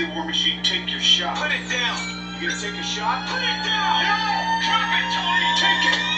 Okay, War Machine, take your shot. Put it down. You gonna take a shot? Put it down. No! Drop it, Tony. Take it.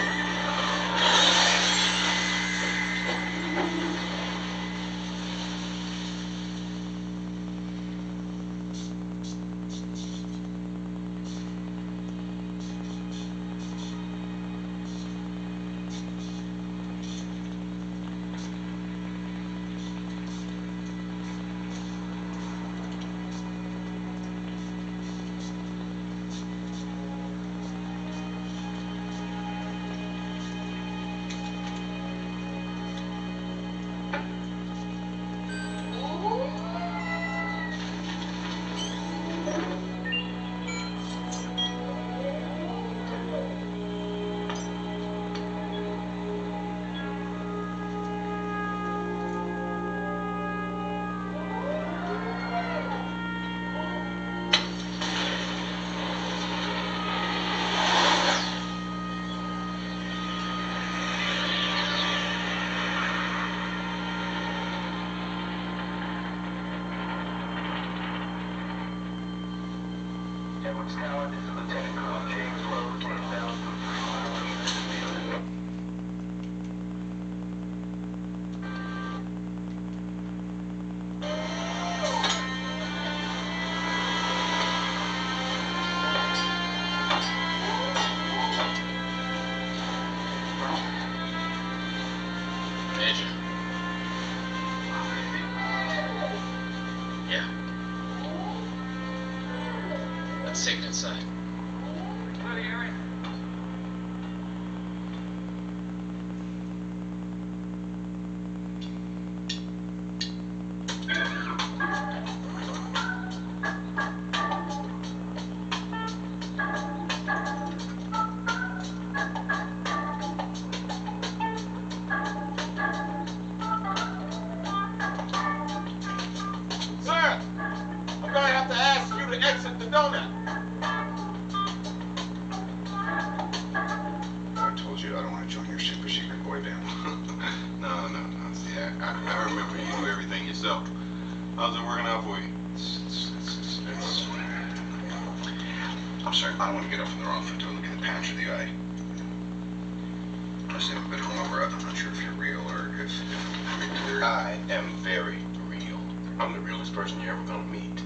Edwards Tower, this is Lieutenant Colonel James Rhodes, 10,000 miles. Major. Yeah. Let's take it inside. Clear the area. Sir, I'm gonna have to ask you to exit the donut. I told you I don't want to join your super secret boy band. No. See, I remember you do everything yourself. How's it working out for you? I'm sorry, I don't want to get off on the wrong foot. Do I look at the patch of the eye? I seem a bit hungover. I'm not sure if you're real or if I am very real. I'm the realest person you're ever gonna meet.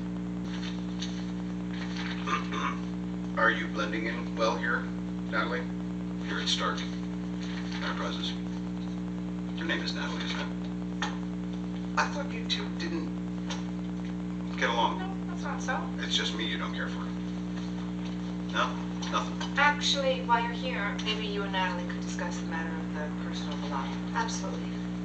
Are you blending in well here, Natalie? Here at Stark Enterprises. Your name is Natalie, isn't it? I thought you two didn't get along. No, that's not so. It's just me you don't care for. No? Nothing? Actually, while you're here, maybe you and Natalie could discuss the matter of the personal belongings. Absolutely.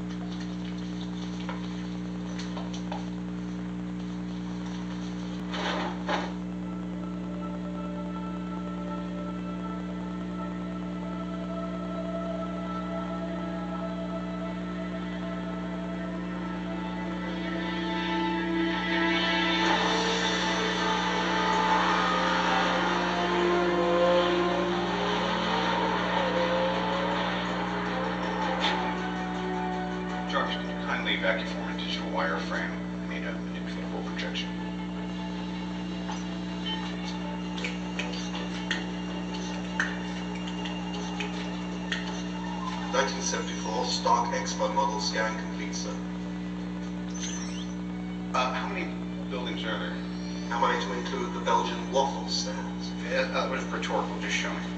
Jarvis, can you kindly vacuum form a digital wire frame? I need a manipulable projection. (1974) Stark Expo model scan complete, sir. How many buildings are there? How many to include the Belgian waffle stands? What is rhetorical? Just show me.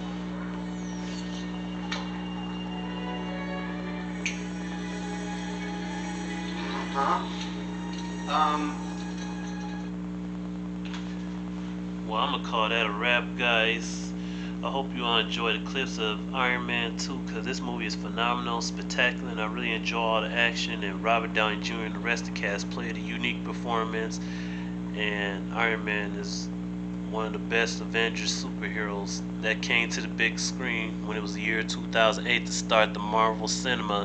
Well, I'm gonna call that a wrap, guys. I hope you all enjoy the clips of Iron Man 2 because this movie is phenomenal, spectacular, and I really enjoy all the action. And Robert Downey Jr. and the rest of the cast played a unique performance. And Iron Man is one of the best Avengers superheroes that came to the big screen when it was the year 2008 to start the Marvel cinema.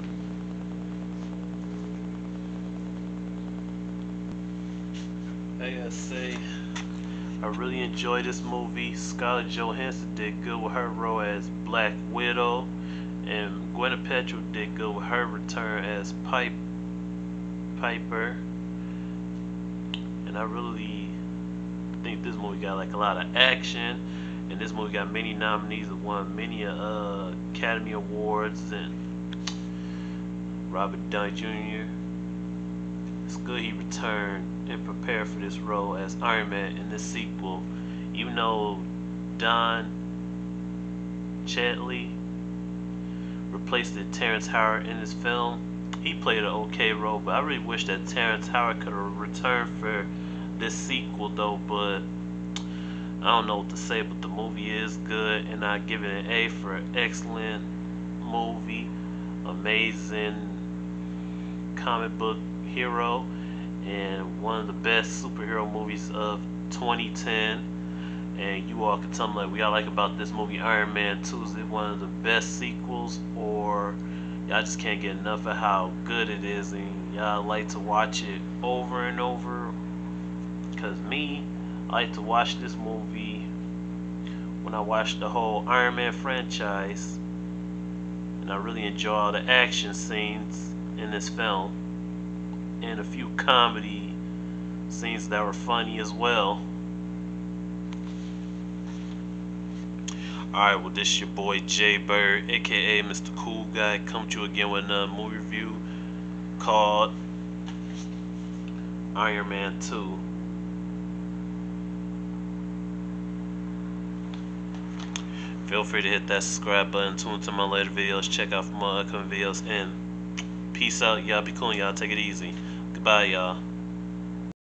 I gotta say, I really enjoyed this movie. Scarlett Johansson did good with her role as Black Widow, and Gwyneth Paltrow did good with her return as Piper. And I really think this movie got like a lot of action, and this movie got many nominees and won many Academy Awards. And Robert Downey Jr. It's good he returned and prepared for this role as Iron Man in this sequel, even though Don Cheadle replaced Terrence Howard in this film. He played an okay role, but I really wish that Terrence Howard could have returned for this sequel though. But I don't know what to say, but the movie is good, and I give it an A for excellent movie, amazing comic book hero, and one of the best superhero movies of 2010. And you all can tell me like what y'all like about this movie, Iron Man 2. Is it one of the best sequels, or y'all just can't get enough of how good it is and y'all like to watch it over and over? Because me, I like to watch this movie when I watch the whole Iron Man franchise, and I really enjoy all the action scenes in this film and a few comedy scenes that were funny as well. Alright, well, this is your boy Jay Bird, aka Mr. Cool Guy, coming to you again with another movie review called Iron Man 2. Feel free to hit that subscribe button, tune into my later videos, check out for more upcoming videos, and peace out. Y'all be cool, y'all take it easy. Goodbye, y'all.